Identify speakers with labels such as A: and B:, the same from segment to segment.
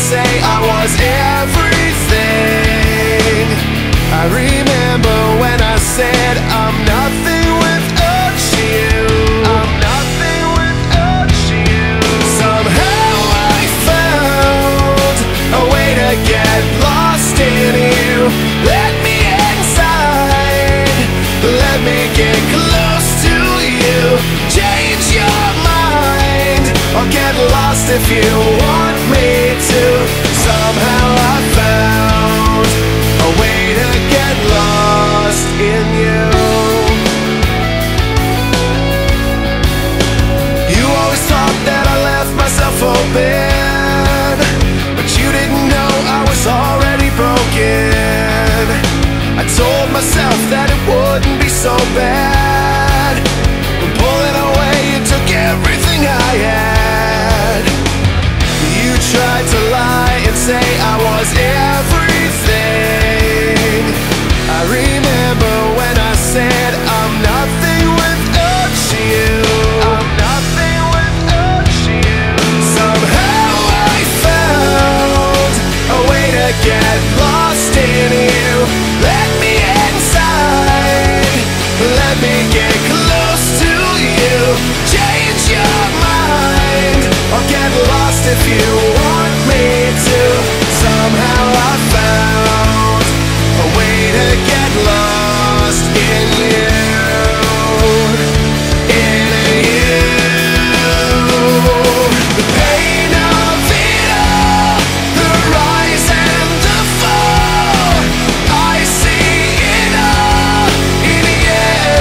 A: say I was everything. I remember when I said I'm nothing without you. I'm nothing without you. Somehow I found a way to get lost in you. Let me inside, let me get close to you. Change your mind or get lost if you want me to. Somehow I found a way to get lost in you. You always thought that I left myself open, but you didn't know I was already broken. I told myself that it wouldn't be so bad. When pulling away, you took everything I had. You tried to lie and say I was everything. I remember when I said I'm nothing without you. I'm nothing without you. Somehow I found a way to get lost in you. Let me inside, let me get close to you. Change your mind or get lost if you want me to. Somehow I found a way to get lost in you. In you. The pain of it all, the rise and the fall, I see it all in you.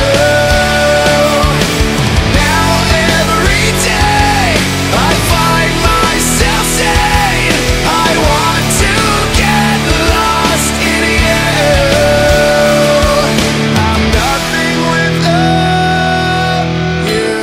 A: Now every day I find myself saying I want to get lost in you. I'm nothing without you.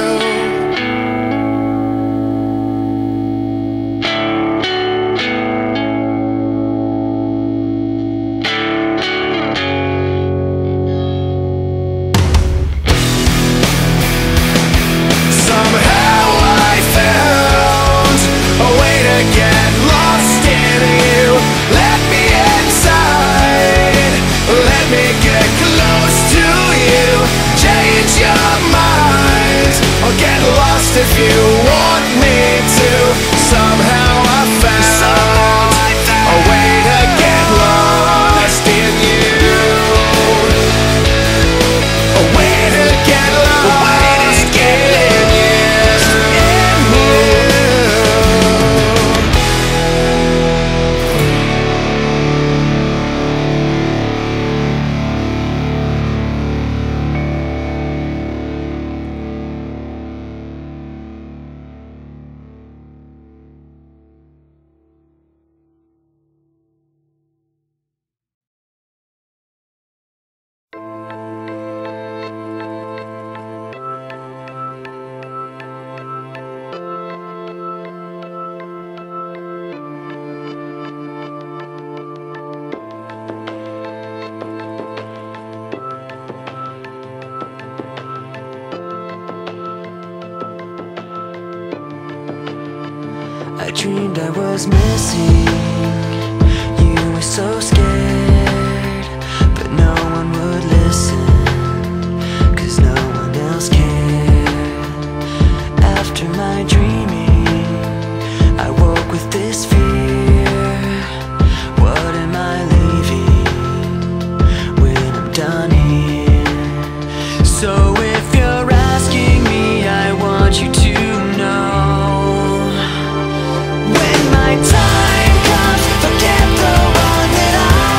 A: Somehow I found a way to get lost in you. Let me inside, let me get close to you. Change your mind or get lost if you want me to. Somehow I found a way to get lost in you. A way to get lost in you.
B: I dreamed I was missing. You were so scared, but no one would listen, 'cause no one else cared. After my dreaming, I woke with this fear. What am I leaving when I'm done here? So if you're asking me, I want you to know, when my time comes, forget the one that I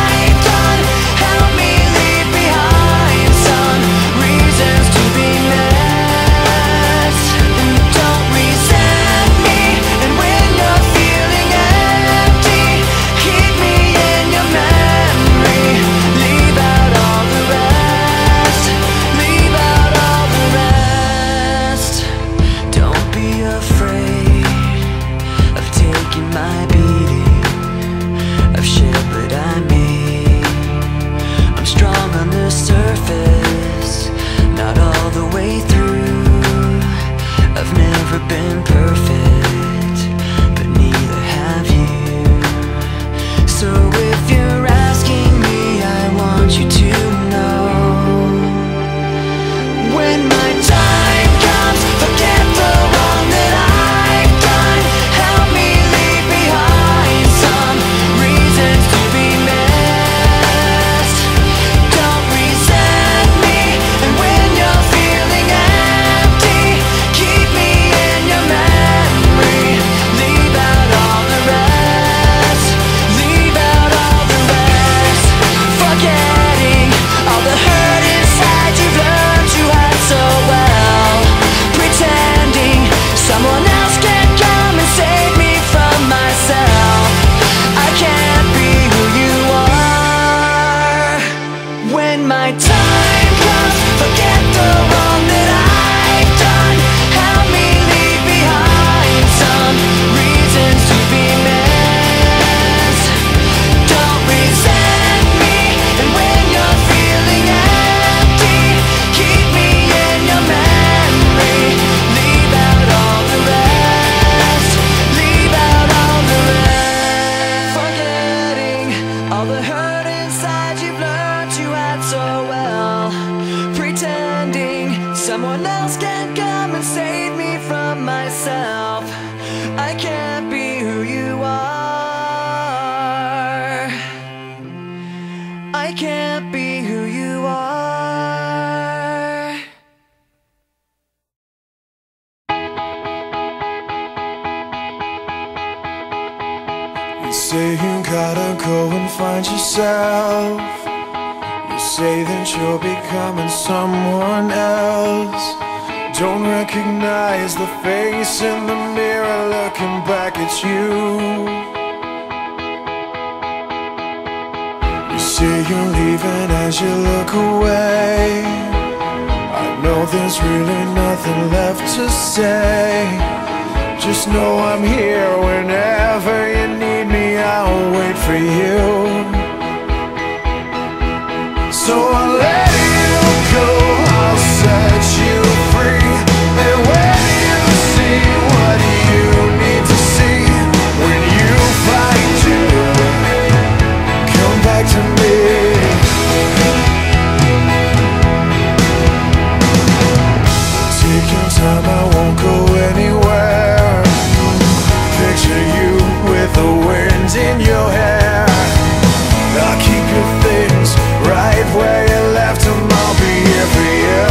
B: I can't be who you are. I can't be who you are.
A: You say you gotta go and find yourself. You say that you're becoming someone else. Don't recognize the face in the mirror looking back at you. You say you're leaving as you look away. I know there's really nothing left to say. Just know I'm here whenever you need me. I'll wait for you. So I'll let you go, I'll set you free. And when you see what you need to see, when you find you, come back to me. Take your time, I won't go anywhere. Picture you with the wind in your hair. I'll keep your things right where you left them. I'll be here for you.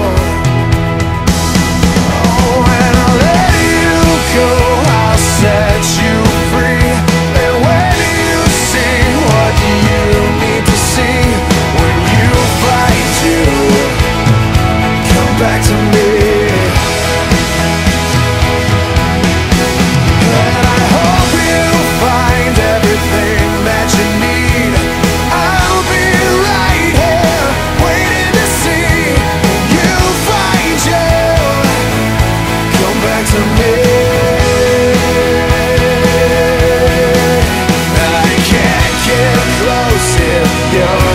A: Oh, and I'll let you go, I'll set you free. And when you see what you need to see, when you find you, come back to me. And I hope you find everything that you need. I'll be right here waiting to see you find you. Come back to me. I can't get close if you're